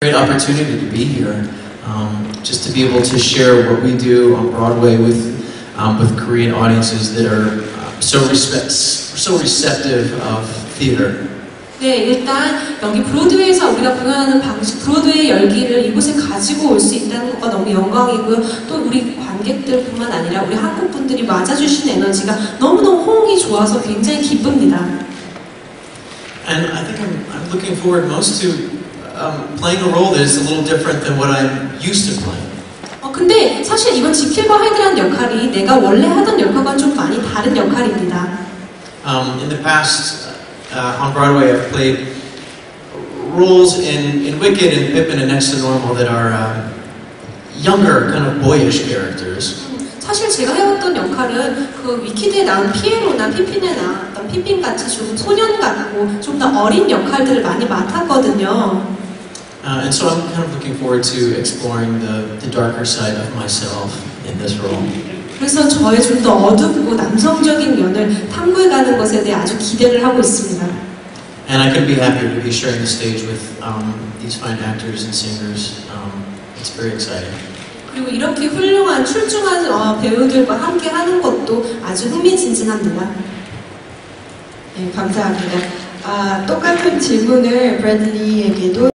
Great opportunity to be here, just to be able to share what we do on Broadway with Korean audiences that are so receptive of theater. 네, 일단 여기 브로드웨이에서 우리가 공연하는 방식, 브로드웨이 열기를 이곳에 가지고 올 수 있다는 것과 너무 영광이고요. 또 우리 관객들뿐만 아니라 우리 한국 분들이 맞아주신 에너지가 너무너무 호응이 좋아서 굉장히 기쁩니다. And I think I'm looking forward most to playing a role that is a little different than what I'm used to playing. 근데 사실 이번 지킬과 하이드라는 역할이 내가 원래 하던 역할과 좀 많이 다른 역할입니다. In the past, on Broadway, I've played roles in Wicked and Pippin and Next to Normal that are younger, kind of boyish characters. 사실 제가 해왔던 역할은 그 위키드에 나온 피에로나 피핀에 나왔던 피핀 같이 좀 소년 같고 좀 더 어린 역할들을 많이 맡았거든요. And so I'm kind of looking forward to exploring the darker side of myself in this role. 그래서 저의 좀 더 어둡고 남성적인 면을 탐구해가는 것에 대해 아주 기대를 하고 있습니다. And I couldn't be happier to be sharing the stage with these fine actors and singers. It's very exciting. 그리고 이렇게 훌륭한 출중한 배우들과 함께 하는 것도 아주 흥미진진합니다. 네, 감사합니다. 똑같은 질문을 브래들리에게도